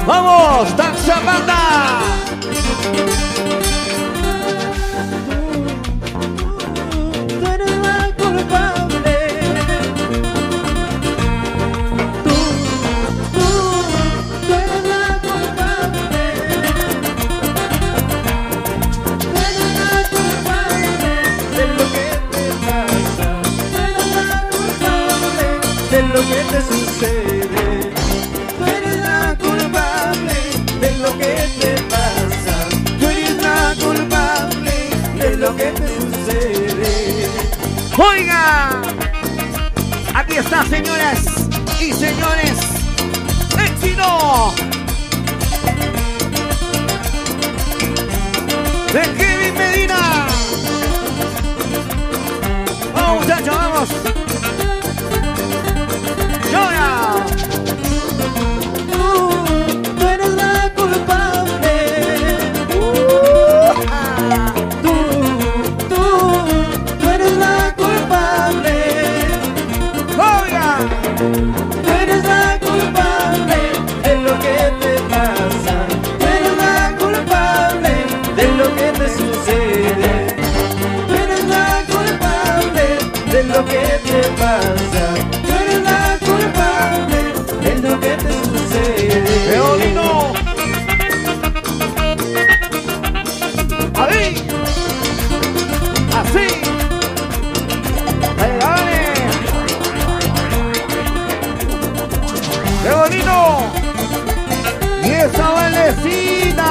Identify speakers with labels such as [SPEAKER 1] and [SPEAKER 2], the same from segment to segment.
[SPEAKER 1] ¡Vamos, Danza Banda!
[SPEAKER 2] Tú eres la culpable. Tú eres la culpable. Tú eres la culpable de lo que te pasa. Tú eres la culpable de lo que te sucede. Tú eres la culpable de lo que te pasa. Tú eres la culpable de lo que te sucede.
[SPEAKER 1] ¡Oiga! Aquí está, señoras y señores. ¡Éxito! De Kevin Medina. ¡Vamos, muchachos, vamos! ¡Llora!
[SPEAKER 2] Tú eres la culpable. Tú eres la culpable.
[SPEAKER 1] ¡Oiga!
[SPEAKER 2] Tú eres la culpable de lo que te pasa. Tú eres la culpable de lo que te sucede. Tú eres la culpable de lo que te pasa. Tú eres la culpable de lo que te sucede.
[SPEAKER 1] ¡Leonino! ¡Ahí! ¡Así! ¡Dale, dale! ¡Leonino! ¡Y esa valecita!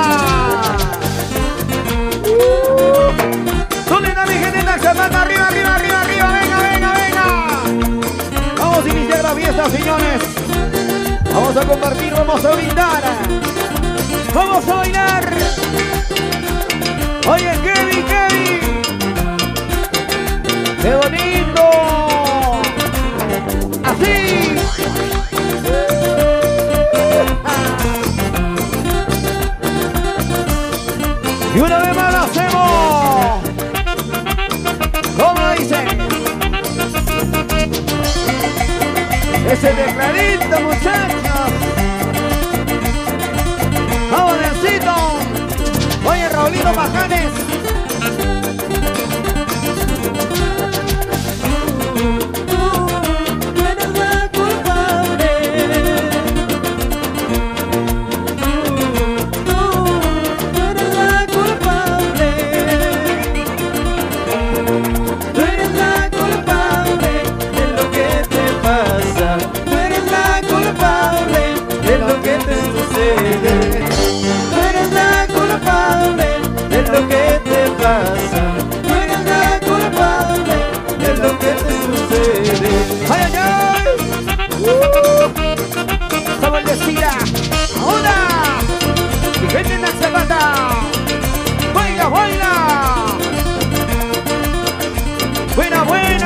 [SPEAKER 1] ¿Dónde está mi gente de Zapata? ¡Arriba, arriba, arriba, arriba! ¡Venga, venga, venga! Vamos a iniciar la fiesta, señores. Vamos a compartir, vamos a brindar. Vamos a bailar. Oye, Kevin, Kevin. ¡Qué bonito! Así. Y una vez más lo hacemos. ¿Cómo dice? Ese tecladito, muchachos. ¡Vamos, Leoncito! Oye, Raulito Bajanes.
[SPEAKER 2] Tú eres la culpable. Tú eres la culpable. Tú eres la culpable de lo que te pasa. Tú eres la culpable de lo que te sucede. Tú eres la culpable de lo que te pasa. Tú eres la culpable de lo que te sucede.
[SPEAKER 1] ¡Ay, ay, ay! ¡Esa baldecida! ¡Ahora! ¡Y gente en la Zapata! ¡Baila, baila! ¡Buena, buena!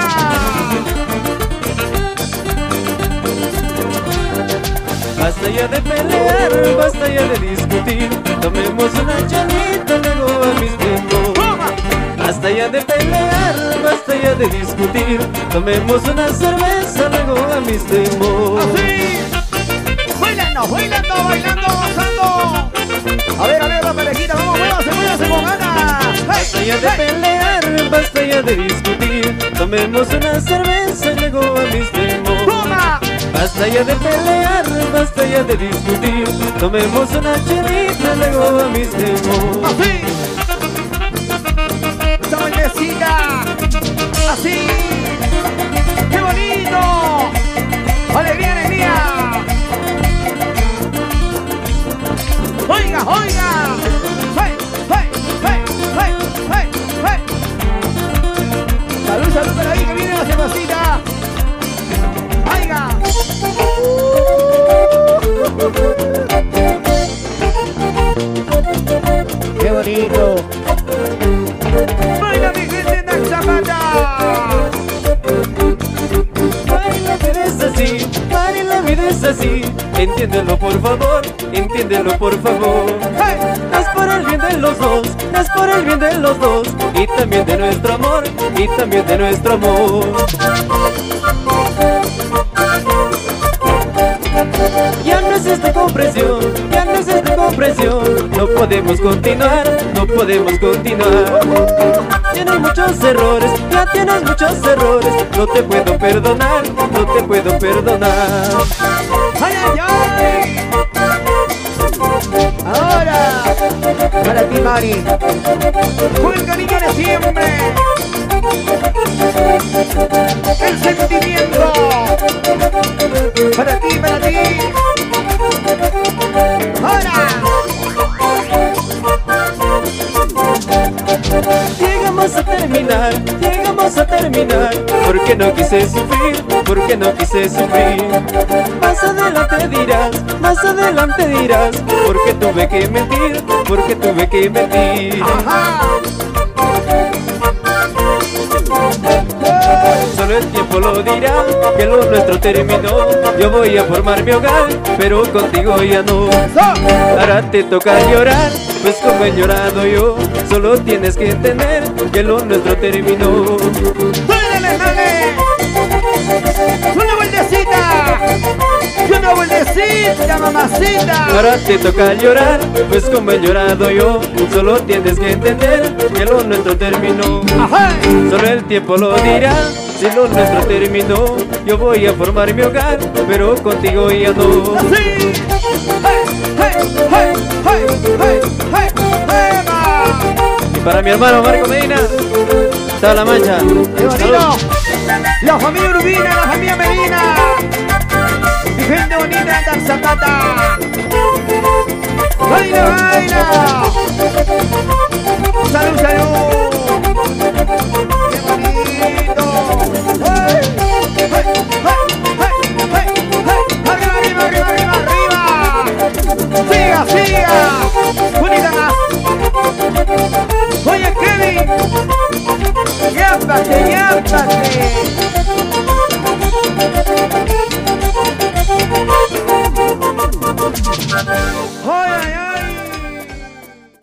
[SPEAKER 2] Basta ya de pelear, basta ya de discutir. Tomemos una chelita, luego a mis tiempos.
[SPEAKER 1] ¡Toma!
[SPEAKER 2] Basta ya de pelear, basta ya de discutir. Tomemos una cerveza, luego a mis tiempos.
[SPEAKER 1] ¡Así! ¡Bailando, bailando, bailando, gozando! A ver, la parejita, vamos, muévase con ganas.
[SPEAKER 2] Basta ya de pelear, basta ya de discutir. Tomemos una cerveza, luego a mis tiempos.
[SPEAKER 1] ¡Toma!
[SPEAKER 2] Basta ya de pelear, basta ya de discutir. Tomemos una chelita, luego a mis tiempos.
[SPEAKER 1] ¡Así! ¡Esa baldecita! ¡Así! ¡Qué bonito! ¡Alegría, alegría! ¡Oiga, oiga! ¡Hey, hey, hey, hey, hey, hey! ¡Salud, salud por ahí que viene la cervecita! ¡Oiga! ¡Qué bonito! ¡Baila mi gente en la Zapata!
[SPEAKER 2] Baila, pero es así, baila, vida es así. Entiéndelo por favor, entiéndelo por favor.
[SPEAKER 1] ¡Hey!
[SPEAKER 2] Es por el bien de los dos, es por el bien de los dos. Y también de nuestro amor, y también de nuestro amor. Ya no es esta comprensión, ya no es no podemos continuar, no podemos continuar. Tienes muchos errores, ya tienes muchos errores. No te puedo perdonar, no te puedo perdonar.
[SPEAKER 1] ¡Ay, ay, ay! Ahora, para ti, Mari, con el cariño de siempre, el sentimiento, para ti, para ti. Ahora,
[SPEAKER 2] llegamos a terminar, porque no quise sufrir, porque no quise sufrir. Más adelante dirás, porque tuve que mentir, porque tuve que mentir.
[SPEAKER 1] ajá.
[SPEAKER 2] Solo el tiempo lo dirá, que lo nuestro terminó. Yo voy a formar mi hogar, pero contigo ya no. Ahora te toca llorar, pues como he llorado yo. Solo tienes que entender que lo nuestro terminó.
[SPEAKER 1] ¡Dale, dale! ¡Una vueltecita! ¡Una vueltecita, mamacita!
[SPEAKER 2] Ahora te toca llorar, pues como he llorado yo. Solo tienes que entender que lo nuestro terminó.
[SPEAKER 1] ¡Ajá!
[SPEAKER 2] Solo el tiempo lo dirá, si lo nuestro terminó. Yo voy a formar mi hogar, pero contigo ya no.
[SPEAKER 1] ¡Así! ¡Hey, hey, hey, hey, hey, hey, hey, ma!
[SPEAKER 2] Y para mi hermano Marco Medina, está la mancha.
[SPEAKER 1] ¡Qué bonito! La familia Urbina, la familia Medina. Mi gente bonita de Zapata. ¡Baila, baila! ¡Salud, salud! ¡Qué bonito! ¡Hey! ¡Hey, hey, hey, hey, hey! ¡Arriba, arriba, arriba, arriba, arriba! ¡Siga, siga! ¡Bonita más! ¡Oye, Kevin! ¡Yápate, yápate!